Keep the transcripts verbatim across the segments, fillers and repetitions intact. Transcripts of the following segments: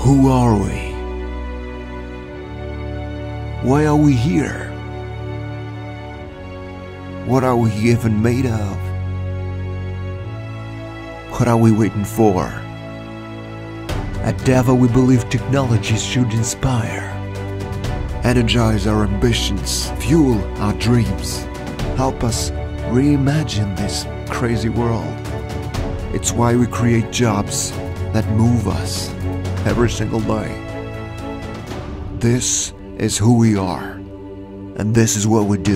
Who are we? Why are we here? What are we even made of? What are we waiting for? At Dava we believe technology should inspire, energize our ambitions, fuel our dreams, help us reimagine this crazy world. It's why we create jobs that move us every single day. This is who we are, and this is what we do.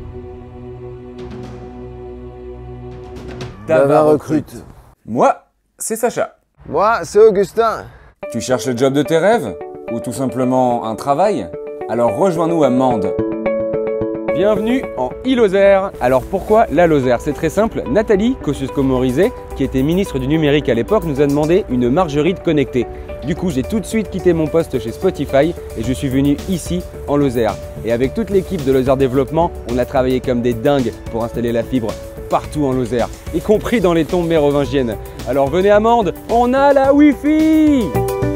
Dava recrute. Moi, c'est Sacha. Moi, c'est Augustin. Tu cherches le job de tes rêves? Ou tout simplement un travail? Alors rejoins-nous à Mende. Bienvenue en Île-Lozère. Alors pourquoi la Lozère? C'est très simple, Nathalie Kosciusko-Morizet, qui était ministre du numérique à l'époque, nous a demandé une margerite connectée. Du coup, j'ai tout de suite quitté mon poste chez Spotify et je suis venu ici, en Lozère. Et avec toute l'équipe de Lozère Développement, on a travaillé comme des dingues pour installer la fibre partout en Lozère, y compris dans les tombes mérovingiennes. Alors venez à Mende, on a la Wi-Fi!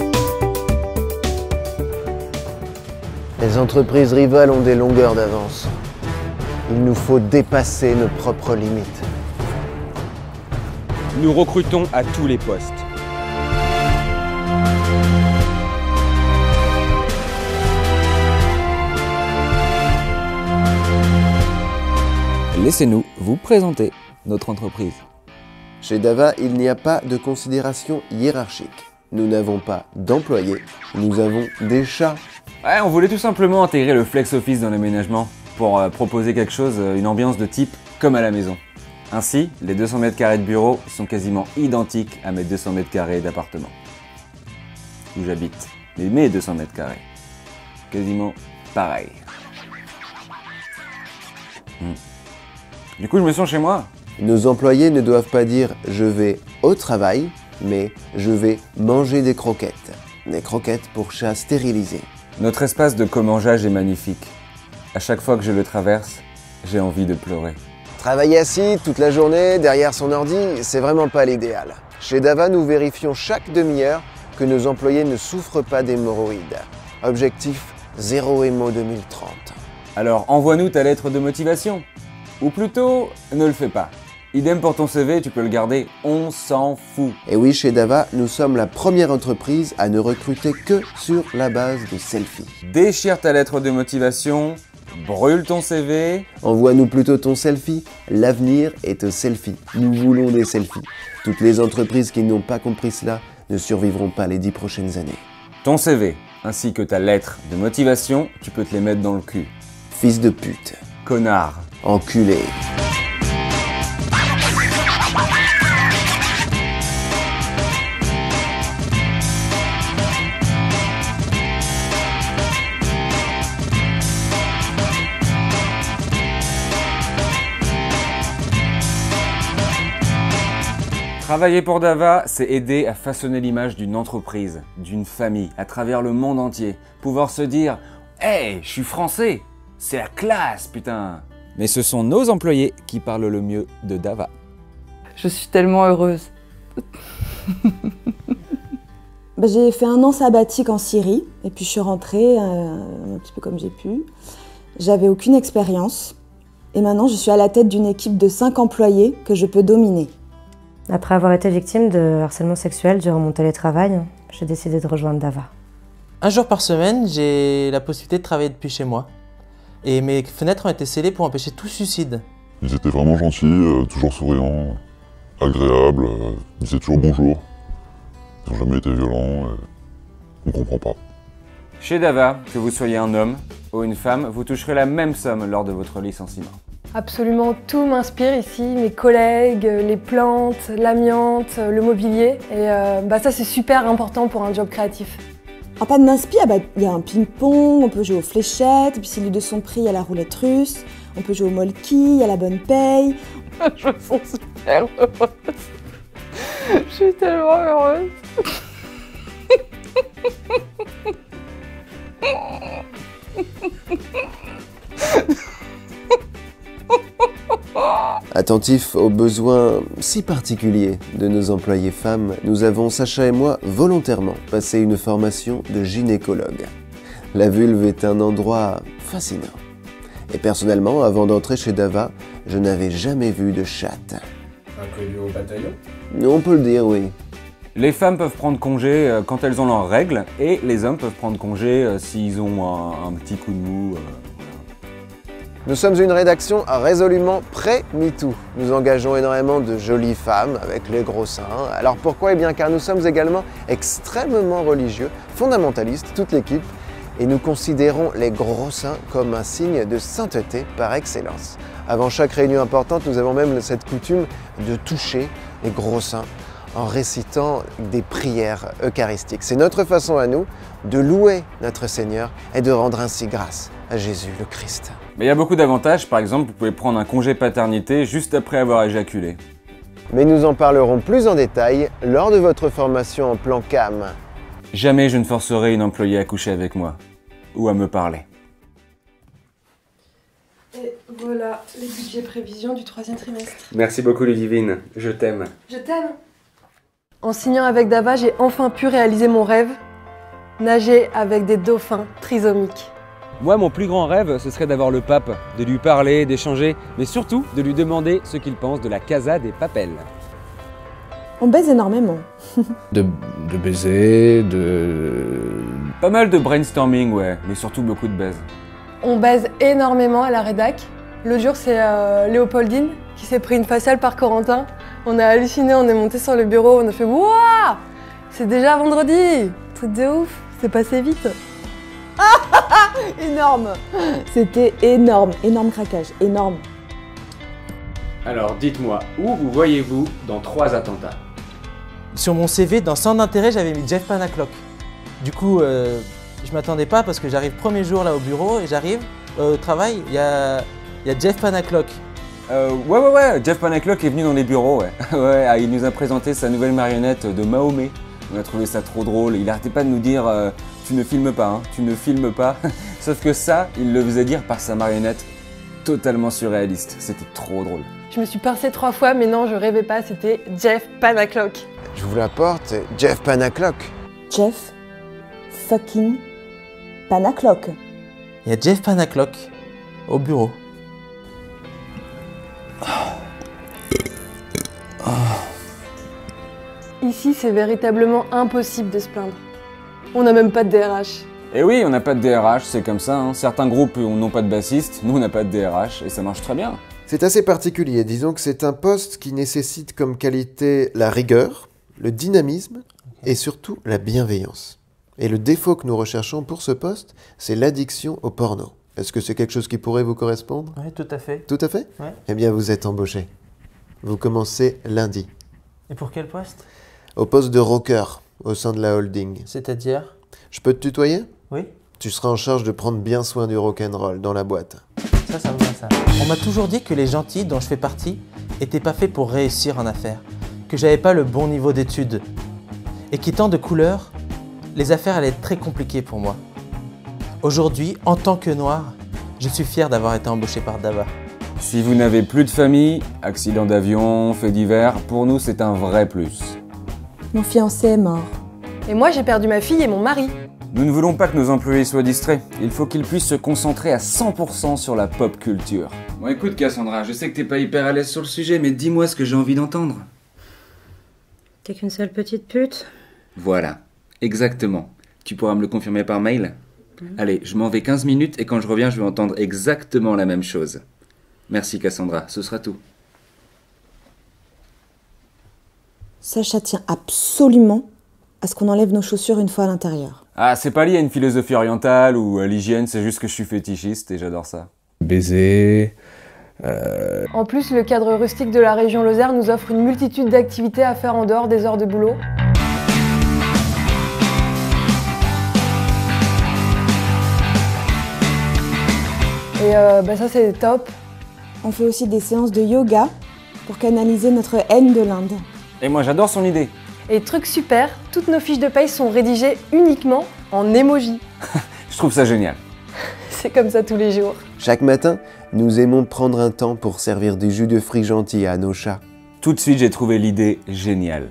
Les entreprises rivales ont des longueurs d'avance. Il nous faut dépasser nos propres limites. Nous recrutons à tous les postes. Laissez-nous vous présenter notre entreprise. Chez Dava, il n'y a pas de considération hiérarchique. Nous n'avons pas d'employés, nous avons des chats. Ouais, on voulait tout simplement intégrer le flex office dans l'aménagement pour euh, proposer quelque chose, euh, une ambiance de type comme à la maison. Ainsi, les deux cents mètres carrés de bureau sont quasiment identiques à mes deux cents mètres carrés d'appartement où j'habite. Mais mes deux cents mètres carrés, quasiment pareil. Hmm. Du coup, je me sens chez moi. Nos employés ne doivent pas dire « je vais au travail », mais « je vais manger des croquettes ». Des croquettes pour chats stérilisés. Notre espace de commangeage est magnifique. À chaque fois que je le traverse, j'ai envie de pleurer. Travailler assis toute la journée derrière son ordi, c'est vraiment pas l'idéal. Chez Dava, nous vérifions chaque demi-heure que nos employés ne souffrent pas d'hémorroïdes. Objectif zéro hémo deux mille trente. Alors envoie-nous ta lettre de motivation. Ou plutôt, ne le fais pas. Idem pour ton C V, tu peux le garder, on s'en fout. Et oui, chez Dava, nous sommes la première entreprise à ne recruter que sur la base de selfies. Déchire ta lettre de motivation, brûle ton C V. Envoie-nous plutôt ton selfie, l'avenir est au selfie. Nous voulons des selfies. Toutes les entreprises qui n'ont pas compris cela ne survivront pas les dix prochaines années. Ton C V, ainsi que ta lettre de motivation, tu peux te les mettre dans le cul. Fils de pute. Connard. Enculé. Travailler pour Dava, c'est aider à façonner l'image d'une entreprise, d'une famille, à travers le monde entier. Pouvoir se dire « Hey, je suis français, c'est la classe, putain !» Mais ce sont nos employés qui parlent le mieux de Dava. Je suis tellement heureuse. Bah, j'ai fait un an sabbatique en Syrie, et puis je suis rentrée euh, un petit peu comme j'ai pu. J'avais aucune expérience, et maintenant je suis à la tête d'une équipe de cinq employés que je peux dominer. Après avoir été victime de harcèlement sexuel durant mon télétravail, j'ai décidé de rejoindre Dava. Un jour par semaine, j'ai la possibilité de travailler depuis chez moi. Et mes fenêtres ont été scellées pour empêcher tout suicide. Ils étaient vraiment gentils, euh, toujours souriants, agréables, euh, ils disaient toujours bonjour. Ils n'ont jamais été violents, et on comprend pas. Chez Dava, que vous soyez un homme ou une femme, vous toucherez la même somme lors de votre licenciement. Absolument tout m'inspire ici, mes collègues, les plantes, l'amiante, le mobilier. Et euh, bah ça c'est super important pour un job créatif. En panne d'inspi, ah bah, y a un ping-pong, on peut jouer aux fléchettes, et puis si les deux sont pris, il y a la roulette russe, on peut jouer au molki, il y a la bonne paye. Je me sens super heureuse. Je suis tellement heureuse. Attentifs aux besoins si particuliers de nos employés femmes, nous avons, Sacha et moi, volontairement passé une formation de gynécologue. La vulve est un endroit fascinant. Et personnellement, avant d'entrer chez Dava, je n'avais jamais vu de chatte. Inconnu au bataillon? On peut le dire, oui. Les femmes peuvent prendre congé euh, quand elles ont leurs règles, et les hommes peuvent prendre congé euh, s'ils ont un, un petit coup de mou. Euh, Nous sommes une rédaction résolument pré-MeToo. Nous engageons énormément de jolies femmes avec les gros seins. Alors pourquoi? Eh bien car nous sommes également extrêmement religieux, fondamentalistes, toute l'équipe, et nous considérons les gros seins comme un signe de sainteté par excellence. Avant chaque réunion importante, nous avons même cette coutume de toucher les gros seins en récitant des prières eucharistiques. C'est notre façon à nous de louer notre Seigneur et de rendre ainsi grâce à Jésus le Christ. Mais il y a beaucoup d'avantages, par exemple, vous pouvez prendre un congé paternité juste après avoir éjaculé. Mais nous en parlerons plus en détail lors de votre formation en plan C A M. Jamais je ne forcerai une employée à coucher avec moi, ou à me parler. Et voilà les budgets prévisions du troisième trimestre. Merci beaucoup Ludivine, je t'aime. Je t'aime. En signant avec Dava, j'ai enfin pu réaliser mon rêve, nager avec des dauphins trisomiques. Moi, mon plus grand rêve, ce serait d'avoir le pape, de lui parler, d'échanger, mais surtout de lui demander ce qu'il pense de la Casa des Papels. On baise énormément. de, de baiser, de... Pas mal de brainstorming, ouais, mais surtout beaucoup de baise. On baise énormément à la rédac. L'autre jour, c'est euh, Léopoldine qui s'est pris une faciale par Corentin. On a halluciné, on est monté sur le bureau, on a fait « Wouah, c'est déjà vendredi !» Truc de ouf, c'est passé vite. Énorme. C'était énorme, énorme craquage, énorme. Alors dites-moi, où vous voyez-vous dans trois attentats? Sur mon C V, dans centre d'intérêt, j'avais mis Jeff Panaclock. Du coup, euh, je m'attendais pas parce que j'arrive premier jour là au bureau et j'arrive euh, au travail, il y a, y a Jeff Panaclock. Euh, ouais, ouais, ouais, Jeff Panaclock est venu dans les bureaux, ouais. ouais ah, il nous a présenté sa nouvelle marionnette de Mahomet. On a trouvé ça trop drôle. Il arrêtait pas de nous dire euh, tu ne filmes pas, hein, tu ne filmes pas. Sauf que ça, il le faisait dire par sa marionnette totalement surréaliste. C'était trop drôle. Je me suis pincée trois fois, mais non, je rêvais pas, c'était Jeff Panaclock. Je vous l'apporte, Jeff Panaclock. Jeff fucking Panaclock. Il y a Jeff Panaclock au bureau. Ici, c'est véritablement impossible de se plaindre. On n'a même pas de D R H. Et oui, on n'a pas de D R H, c'est comme ça. Hein. Certains groupes n'ont pas de bassiste, nous on n'a pas de D R H et ça marche très bien. C'est assez particulier, disons que c'est un poste qui nécessite comme qualité la rigueur, le dynamisme et surtout la bienveillance. Et le défaut que nous recherchons pour ce poste, c'est l'addiction au porno. Est-ce que c'est quelque chose qui pourrait vous correspondre? Oui, tout à fait. Tout à fait? Ouais. Eh bien, vous êtes embauché. Vous commencez lundi. Et pour quel poste? Au poste de rocker au sein de la holding. C'est-à-dire? Je peux te tutoyer? Oui. Tu seras en charge de prendre bien soin du rock'n'roll dans la boîte. Ça, ça me va, ça. On m'a toujours dit que les gentils dont je fais partie étaient pas faits pour réussir en affaires, que j'avais pas le bon niveau d'études, et qu'étant de couleur, les affaires allaient être très compliquées pour moi. Aujourd'hui, en tant que noir, je suis fier d'avoir été embauché par Dava. Si vous n'avez plus de famille, accident d'avion, fait divers, pour nous c'est un vrai plus. Mon fiancé est mort. Et moi, j'ai perdu ma fille et mon mari. Nous ne voulons pas que nos employés soient distraits. Il faut qu'ils puissent se concentrer à cent pour cent sur la pop culture. Bon écoute Cassandra, je sais que t'es pas hyper à l'aise sur le sujet, mais dis-moi ce que j'ai envie d'entendre. T'es qu'une seule petite pute. Voilà, exactement. Tu pourras me le confirmer par mail? Mmh. Allez, je m'en vais quinze minutes et quand je reviens, je vais entendre exactement la même chose. Merci Cassandra, ce sera tout. Sacha tient absolument à ce qu'on enlève nos chaussures une fois à l'intérieur. Ah, c'est pas lié à une philosophie orientale ou à l'hygiène, c'est juste que je suis fétichiste et j'adore ça. Baiser... Euh... En plus, le cadre rustique de la région Lozère nous offre une multitude d'activités à faire en dehors des heures de boulot. Et euh, bah ça c'est top. On fait aussi des séances de yoga pour canaliser notre haine de l'Inde. Et moi j'adore son idée. Et truc super, toutes nos fiches de paye sont rédigées uniquement en emoji. Je trouve ça génial. C'est comme ça tous les jours. Chaque matin, nous aimons prendre un temps pour servir du jus de fruits gentil à nos chats. Tout de suite, j'ai trouvé l'idée géniale.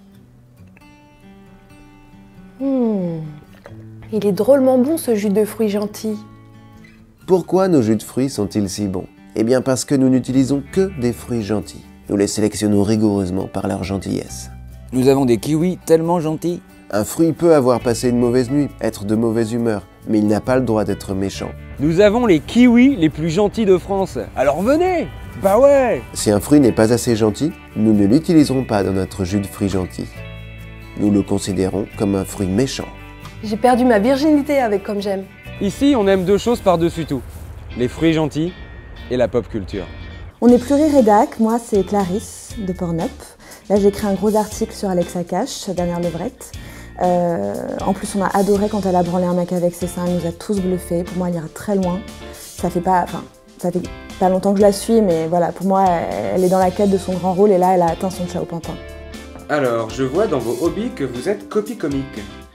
Hmm. Il est drôlement bon ce jus de fruits gentil. Pourquoi nos jus de fruits sont-ils si bons? Eh bien parce que nous n'utilisons que des fruits gentils. Nous les sélectionnons rigoureusement par leur gentillesse. Nous avons des kiwis tellement gentils. Un fruit peut avoir passé une mauvaise nuit, être de mauvaise humeur, mais il n'a pas le droit d'être méchant. Nous avons les kiwis les plus gentils de France. Alors venez! Bah ouais! Si un fruit n'est pas assez gentil, nous ne l'utiliserons pas dans notre jus de fruits gentil. Nous le considérons comme un fruit méchant. J'ai perdu ma virginité avec Comme J'aime. Ici, on aime deux choses par-dessus tout. Les fruits gentils et la pop culture. On est plurirédac, moi c'est Clarisse de Pornhub. Là j'ai écrit un gros article sur Alexa Cash, sa dernière levrette. Euh, en plus on a adoré quand elle a branlé un mec avec ses seins, elle nous a tous bluffés. Pour moi elle ira très loin. Ça fait pas, enfin, ça fait pas longtemps que je la suis, mais voilà, pour moi elle est dans la quête de son grand rôle et là elle a atteint son Ciao Pantin. Alors, je vois dans vos hobbies que vous êtes copie comique.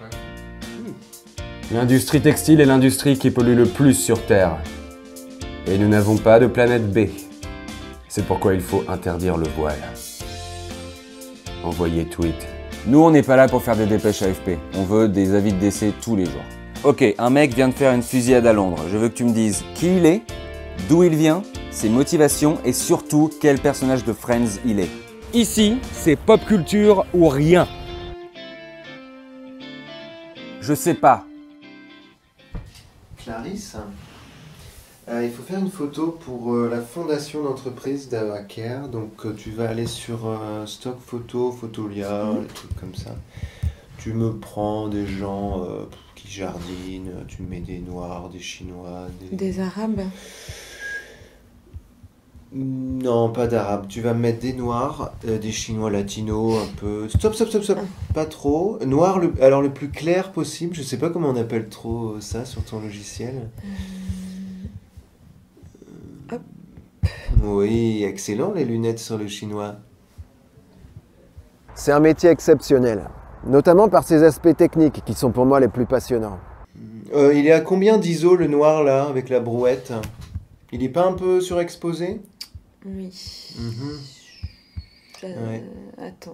L'industrie textile est l'industrie qui pollue le plus sur Terre. Et nous n'avons pas de planète B. C'est pourquoi il faut interdire le voile. Envoyez tweet. Nous, on n'est pas là pour faire des dépêches A F P. On veut des avis de décès tous les jours. Ok, un mec vient de faire une fusillade à Londres. Je veux que tu me dises qui il est, d'où il vient, ses motivations et surtout quel personnage de Friends il est. Ici, c'est pop culture ou rien. Je sais pas. Clarisse, euh, il faut faire une photo pour euh, la fondation d'entreprise d'Avacare. Donc euh, tu vas aller sur euh, stock photo, Photolia, mmh. des trucs comme ça. Tu me prends des gens euh, qui jardinent, tu me mets des Noirs, des Chinois, des... Des Arabes? Non, pas d'Arabes. Tu vas me mettre des Noirs, euh, des Chinois latinos, un peu... Stop, stop, stop, stop. Pas trop. Noir, le... alors le plus clair possible. Je sais pas comment on appelle trop ça sur ton logiciel. Euh... Hop. Oui, excellent les lunettes sur le chinois. C'est un métier exceptionnel, notamment par ses aspects techniques qui sont pour moi les plus passionnants. Euh, il est à combien d'I S O le noir là, avec la brouette? Il est pas un peu surexposé? Oui. Mmh. Euh, ouais. Attends.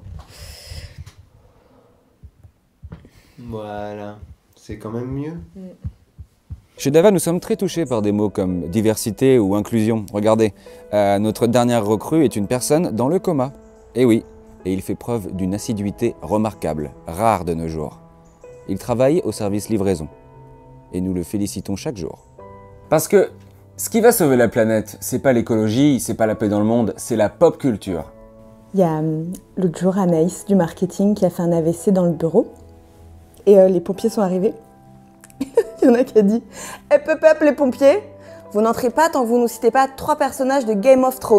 Voilà, c'est quand même mieux. Mm. Chez Dava, nous sommes très touchés par des mots comme diversité ou inclusion. Regardez, euh, notre dernière recrue est une personne dans le coma. Et oui, et il fait preuve d'une assiduité remarquable, rare de nos jours. Il travaille au service livraison. Et nous le félicitons chaque jour. Parce que ce qui va sauver la planète, c'est pas l'écologie, c'est pas la paix dans le monde, c'est la pop culture. Il y a euh, l'autre jour Anaïs du marketing qui a fait un A V C dans le bureau. Et euh, les pompiers sont arrivés. Il y en a qui a dit « Hep hep hep les pompiers, vous n'entrez pas tant que vous ne nous citez pas trois personnages de Game of Thrones. »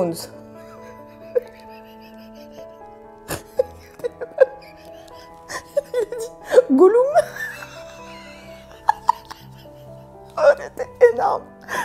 Il a dit « Gollum !» Oh, c'était énorme.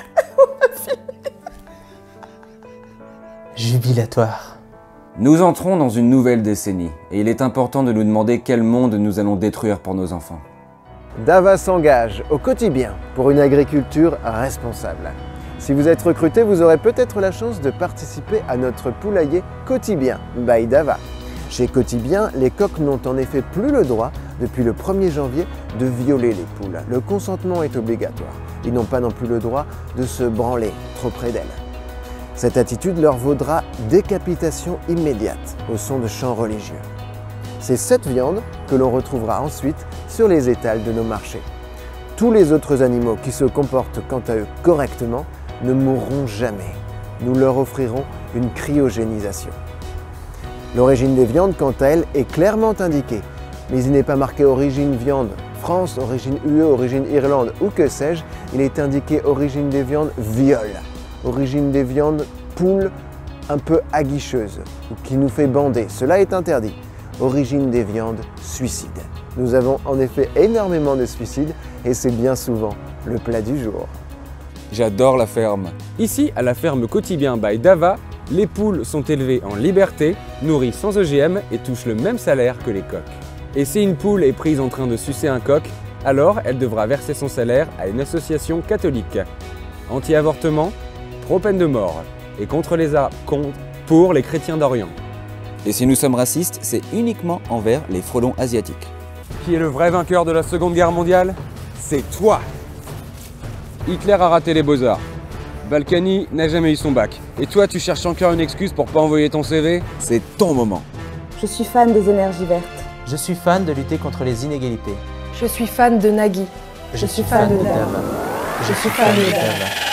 Jubilatoire. Nous entrons dans une nouvelle décennie et il est important de nous demander quel monde nous allons détruire pour nos enfants. Dava s'engage au quotidien pour une agriculture responsable. Si vous êtes recruté, vous aurez peut-être la chance de participer à notre poulailler Quotibien by Dava. Chez Quotibien, les coqs n'ont en effet plus le droit, depuis le premier janvier, de violer les poules. Le consentement est obligatoire. Ils n'ont pas non plus le droit de se branler trop près d'elles. Cette attitude leur vaudra décapitation immédiate au son de chants religieux. C'est cette viande que l'on retrouvera ensuite sur les étals de nos marchés. Tous les autres animaux qui se comportent quant à eux correctement ne mourront jamais. Nous leur offrirons une cryogénisation. L'origine des viandes, quant à elle, est clairement indiquée, mais il n'est pas marqué origine viande France, origine U E, origine Irlande ou que sais-je, il est indiqué origine des viandes viol, origine des viandes poule un peu aguicheuse ou qui nous fait bander, cela est interdit. Origine des viandes suicide. Nous avons en effet énormément de suicides et c'est bien souvent le plat du jour. J'adore la ferme. Ici, à la ferme Quotibien by Dava, les poules sont élevées en liberté, nourries sans O G M et touchent le même salaire que les coqs. Et si une poule est prise en train de sucer un coq, alors elle devra verser son salaire à une association catholique. Anti-avortement, pro-peine de mort. Et contre les Arabes, contre, pour les chrétiens d'Orient. Et si nous sommes racistes, c'est uniquement envers les frelons asiatiques. Qui est le vrai vainqueur de la Seconde Guerre mondiale? C'est toi! Hitler a raté les beaux-arts. Balkany n'a jamais eu son bac. Et toi, tu cherches encore une excuse pour pas envoyer ton C V? C'est ton moment. Je suis fan des énergies vertes. Je suis fan de lutter contre les inégalités. Je suis fan de Nagui. Je, Je suis fan, fan de Dava. Je suis fan de Dava.